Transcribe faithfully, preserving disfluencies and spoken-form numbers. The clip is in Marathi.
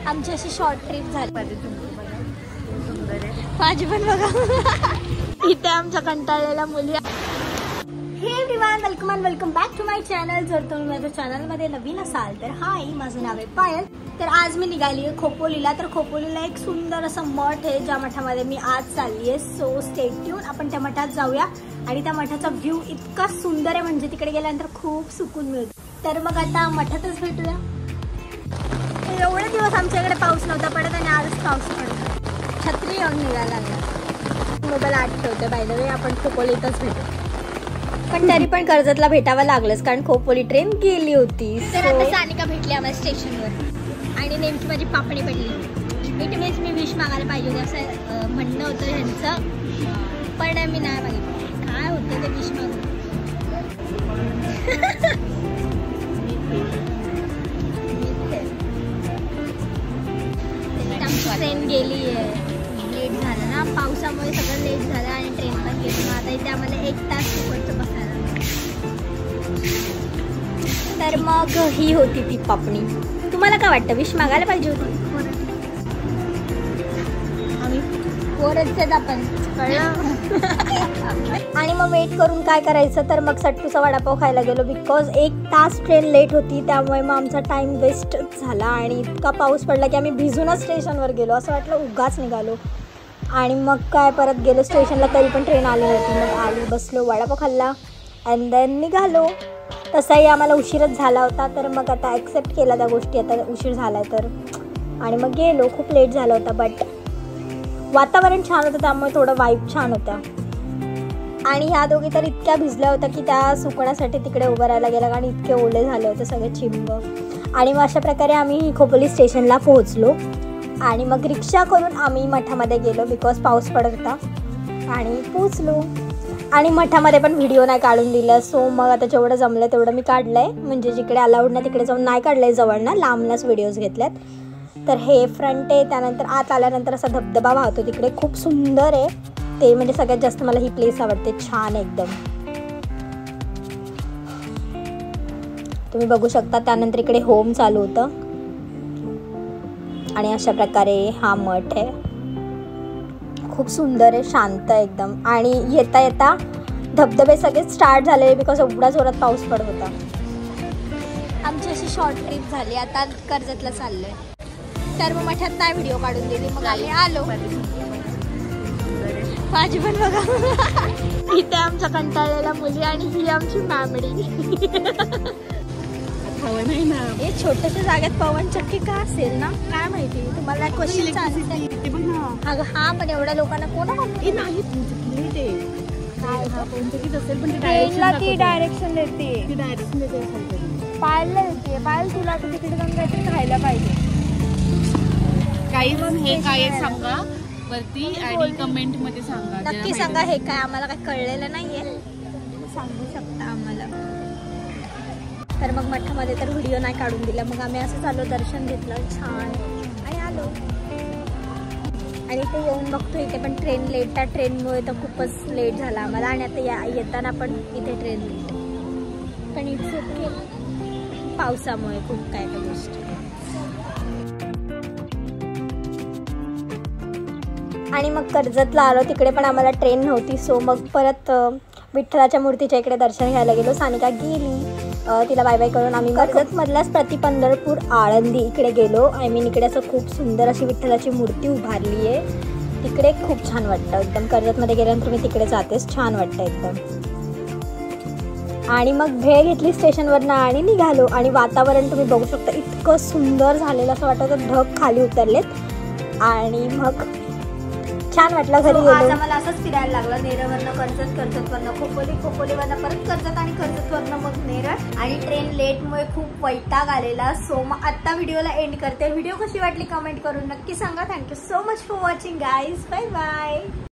आमची अशी शॉर्ट ट्रिप झाली. माझी पण बघा इथे आमच्या कंटाळलेल्या मुली. Hey everyone, welcome and welcome back to my channel. जर तुम्ही माझ्या चॅनलमध्ये नवीन असाल तर हाय, माझं नाव आहे पायल. तर आज मी निघाली आहे खोपोलीला. तर खोपोलीला एक सुंदर असं मठ आहे, ज्या मठामध्ये मी आज चालली आहे. सो स्टे ट्यून, आपण त्या मठात जाऊया. आणि त्या मठाचा व्ह्यू इतका सुंदर आहे, म्हणजे तिकडे गेल्यानंतर खूप सुकून मिळतो. तर मग आता मठातच भेटूया. एवढे दिवस आमच्याकडे पाऊस नव्हता पडत आणि आजच पाऊस पडतो. छत्री येऊन निघायला लागला. मोबाईल आठवते बाय द वे, आपण खोपोलीतच भेटू. पण तरी पण कर्जतला भेटावं लागलंच, कारण खोपोली ट्रेन गेली होती. तर आता सानिका भेटली आम्हाला स्टेशनवर आणि नेमकी माझी पापणी पडली. इट मीन्स मी विश मागायला पाहिजे होते असं म्हणणं होतं ह्यांचं, पण मी नाही मागितलं. काय होतं ते विश मागून. ट्रेन गेली आहे, लेट झालं ना, पावसामुळे सगळं लेट झालं आणि ट्रेन पण गेली. मग आता इथे आम्हाला एक तास तिकडचं बसायला. तर मग ही होती ती पापणी. तुम्हाला काय वाटतं, विश मागायला पाहिजे होती? आम्ही वरच आहेत आपण, कळलं. आणि मग वेट करून काय करायचं, तर मग सट्टूचा वडापाव खायला गेलो. बिकॉज एक तास ट्रेन लेट होती, त्यामुळे मग आमचा टाईम वेस्ट झाला. आणि इतका पाऊस पडला की आम्ही भिजूनच स्टेशनवर गेलो. असं वाटलं उगाच निघालो. आणि मग काय परत गेलो स्टेशनला, तरी पण ट्रेन आली होती. मग आली, बसलो, वडापाव खाल्ला अँड देन निघालो. तसाही आम्हाला उशीरच झाला होता, तर मग आता ॲक्सेप्ट केला त्या गोष्टी, आता उशीर झाला आहे तर. आणि मग गेलो. खूप लेट झाला होता, बट वातावरण छान होतं, त्यामुळे थोडं वाईब छान होता. आणि ह्या दोघी तर इतक्या भिजल्या होत्या की त्या सुकण्यासाठी तिकडे उभं राहायला गेला, कारण इतके ओले झाले होते सगळे चिंब. आणि मग अशा प्रकारे आम्ही खोपोली स्टेशनला पोहोचलो. आणि मग रिक्षा करून आम्ही मठामध्ये गेलो, बिकॉज पाऊस पडत होता. आणि पोचलो. आणि मठामध्ये पण व्हिडिओ नाही काढून दिलं. सो मग आता जेवढं जमलं तेवढं मी काढलं आहे. म्हणजे जिकडे अलाउड ना तिकडे जाऊन नाही काढलं आहे, जवळ ना लांबनच व्हिडिओज घेतल्यात. तर हे फ्रंट आहे. त्यानंतर आत आल्यानंतर असा धबधबा वाहतो तिकडे, खूप सुंदर आहे ते. म्हणजे सगळ्यात जास्त मला ही प्लेस आवडते, छान एकदम. तुम्ही बघू शकता. त्यानंतर इकडे होम चालू होतं. आणि अशा प्रकारे हा मठ आहे, खूप सुंदर आहे, शांत एकदम. आणि येता येता धबधबे सगळे स्टार्ट झाले, बिकॉज एवढा जोरात पाऊस पडत होता. आमची अशी शॉर्ट ट्रिप झाली. आता कर्जतला चाललोय. तर मग मठात नाही व्हिडिओ काढून दिली, मग आम्ही आलो. माझी पण बघा इथे आमच्या कंटाळलेल्या मुली आणि ही आमची मॅमडी. हे छोट्याशा जागेत पवन चक्की का असेल ना, काय माहिती. तुम्हाला क्वेश्चन अगं हा, पण एवढ्या लोकांना कोण नाही ट्रेनला ती डायरेक्शन देते, पायलला देते. पायल तुला तर तिकडे जाऊन काहीतरी खायला पाहिजे. काही हे काय सांगा वरती आणि कमेंट मध्ये सांगा, नक्की सांगा हे काय. आम्हाला काही कळलेलं नाहीये, सांगू शकता आम्हाला. तर मग मठामध्ये तर व्हिडिओ नाही काढून दिला. मग आम्ही असं चाललो, दर्शन घेतलं छान आणि आलो. आणि इथे येऊन बघतो, इथे पण ट्रेन लेट. त्या ट्रेनमुळे तर खूपच लेट झाला आम्हाला. आणि आता या येताना पण इथे ट्रेन लेट, पण इट्स ओके, पावसामुळे खूप काय काय गोष्टी. आणि मग कर्जतला आलो, तिकडे पण आम्हाला ट्रेन नव्हती. सो मग परत विठ्ठलाच्या मूर्तीच्या इकडे दर्शन घ्यायला गेलो. सानिका गेली, तिला बाय बाय करून आम्ही कर्जतमधल्याच प्रति पंढरपूर आळंदी इकडे गेलो. आय मीन इकडे असं खूप सुंदर अशी विठ्ठलाची मूर्ती उभारली आहे. तिकडे खूप छान वाटतं एकदम. कर्जतमध्ये गेल्यानंतर मी तिकडे जातेच, छान वाटतं एकदम. आणि मग भेळ घेतली स्टेशनवरनं आणि निघालो. आणि वातावरण तुम्ही बघू शकता, इतकं सुंदर झालेलं, असं वाटतं तर ढग खाली उतरलेत. आणि मग छान वाटलं घरी गेलो. आज आम्हाला असंच फिरायला लागलं, नेरळवरनं कर्जत, कर्जतवरनं खोपोली, खोपोलीवरनं परत कर्जत आणि कर्जतवरनं मग नेरळ. आणि ट्रेन लेटमुळे खूप वैताग आलेला. सो मग आत्ता व्हिडिओला एंड करते. व्हिडिओ कशी वाटली कमेंट करून नक्की सांगा. Thank you so much for watching guys. Bye bye.